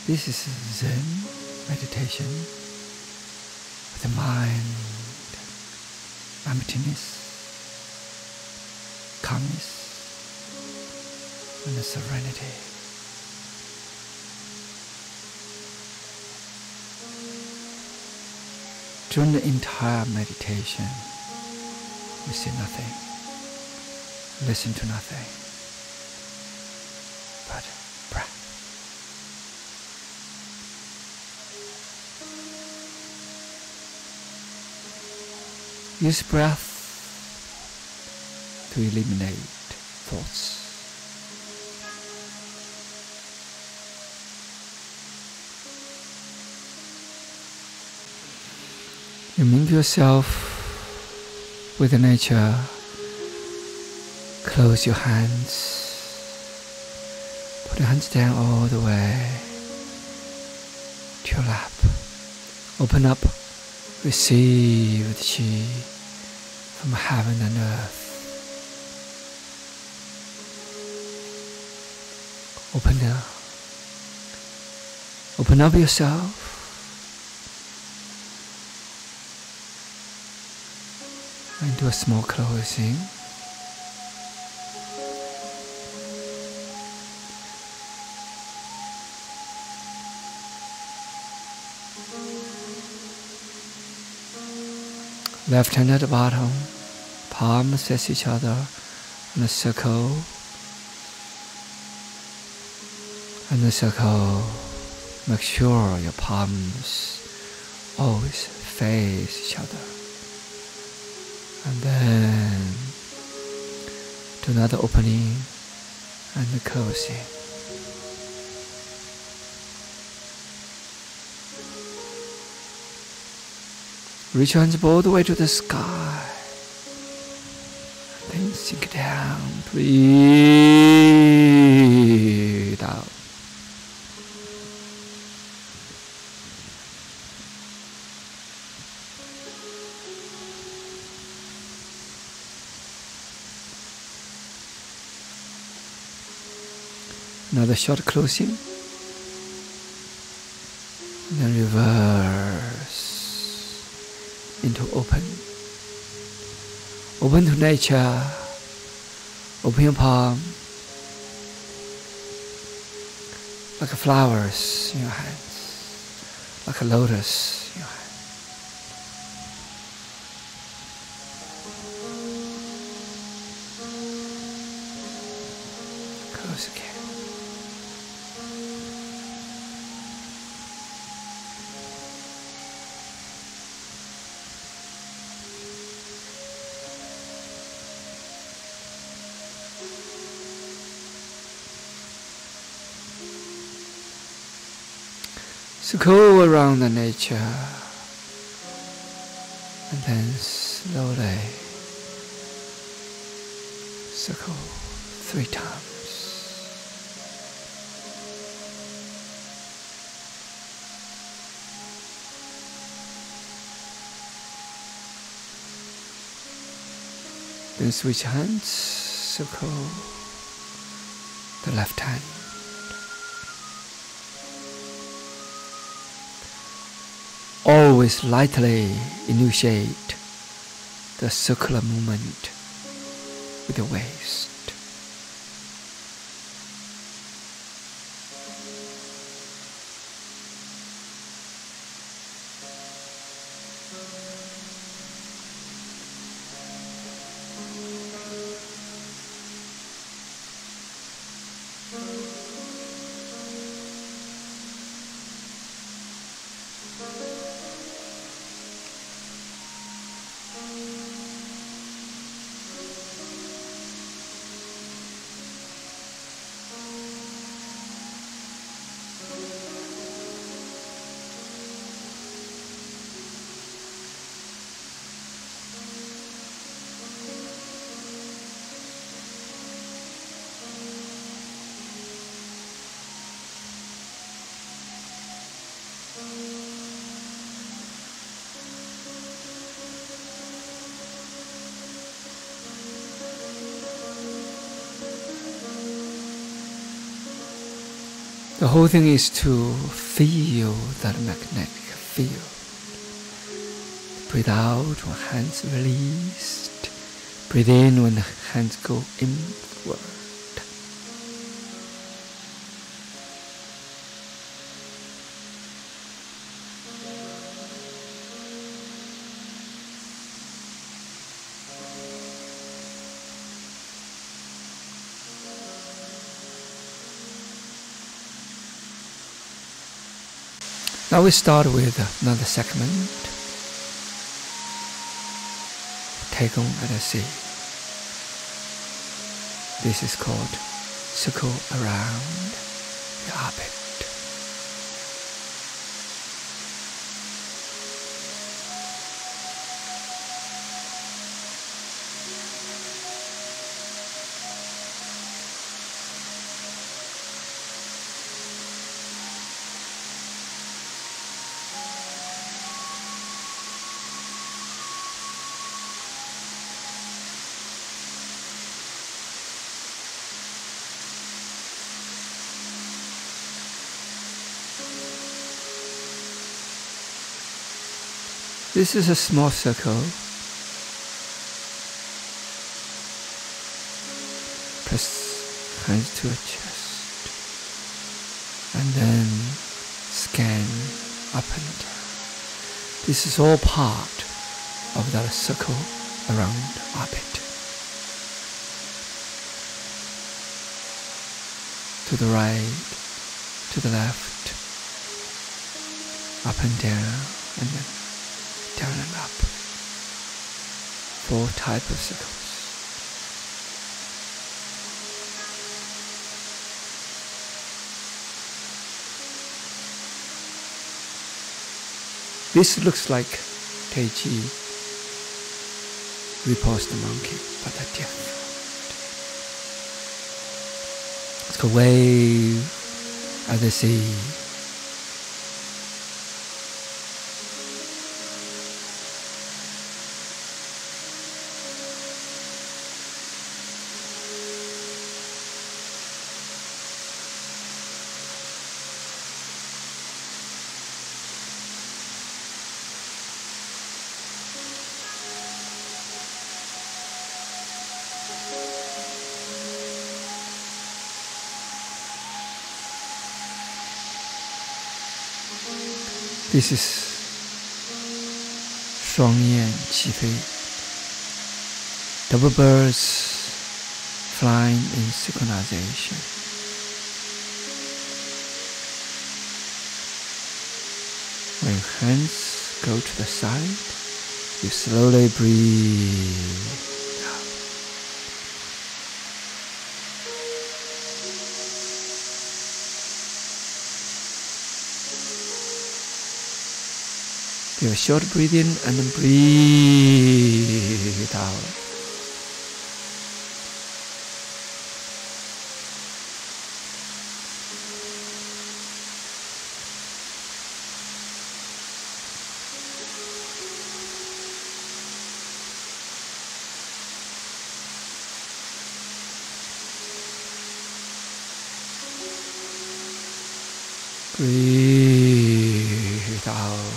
This is Zen meditation with the mind, emptiness, calmness, and the serenity. During the entire meditation, we see nothing, listen to nothing but breath. Use breath to eliminate thoughts. You mingle yourself with the nature. Close your hands. Put your hands down all the way to your lap. Open up. Receive the Qi from heaven and earth. Open up yourself. And do a small closing. Left hand at the bottom, palms face each other in a circle. And the circle, make sure your palms always face each other. And then do another opening and the closing. Reach your hands all the way to the sky. And then sink down. Breathe out. Another short closing. And then reverse into open. Open to nature. Open your palm. Like flowers in your hands. Like a lotus in your hand. Close again. Circle around the nature and then slowly circle 3 times. Then switch hands, circle the left hand. Always lightly initiate the circular movement with your waist. The whole thing is to feel that magnetic field. Breathe out when hands released. Breathe in when the hands go inward. Now we start with another segment. Tai Gong at the sea. This is called circle around the orbit. This is a small circle. Press hands to your chest and then scan up and down. This is all part of that circle around orbit. To the right, to the left, up and down, and then down and up. 4 types of circles. This looks like Tai Chi repose the monkey, but they're different. It's called wave at the sea. This is 双燕起飞, double birds flying in synchronization. When hands go to the side, you slowly breathe. Do a short breathe in and then breathe out. Breathe out.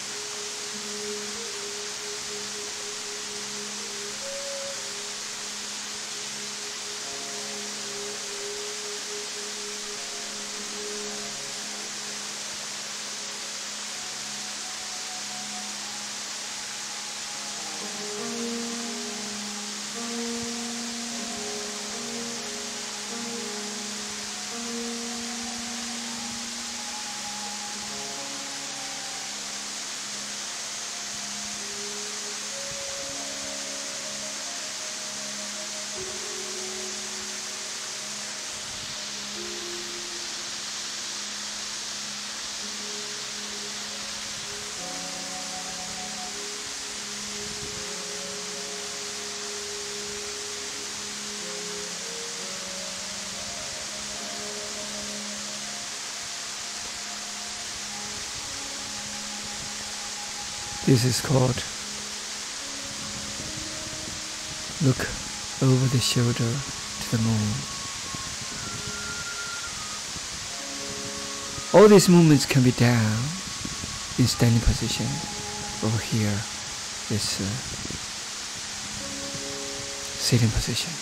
This is called look over the shoulder to the moon. All these movements can be done in standing position. Over here, this sitting position.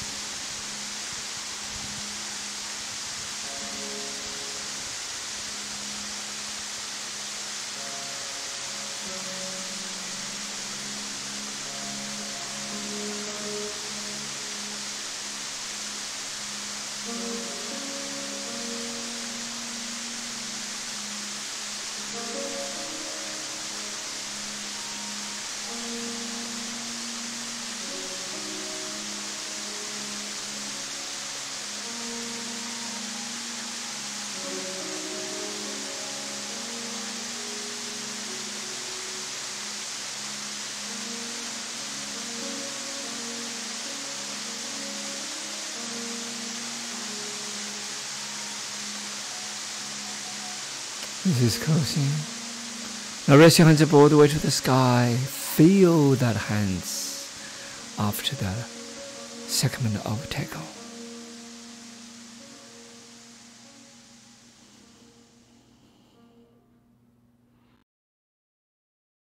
This is closing. Now raise your hands up all the way to the sky. Feel that hands after the segment of Tai Gong.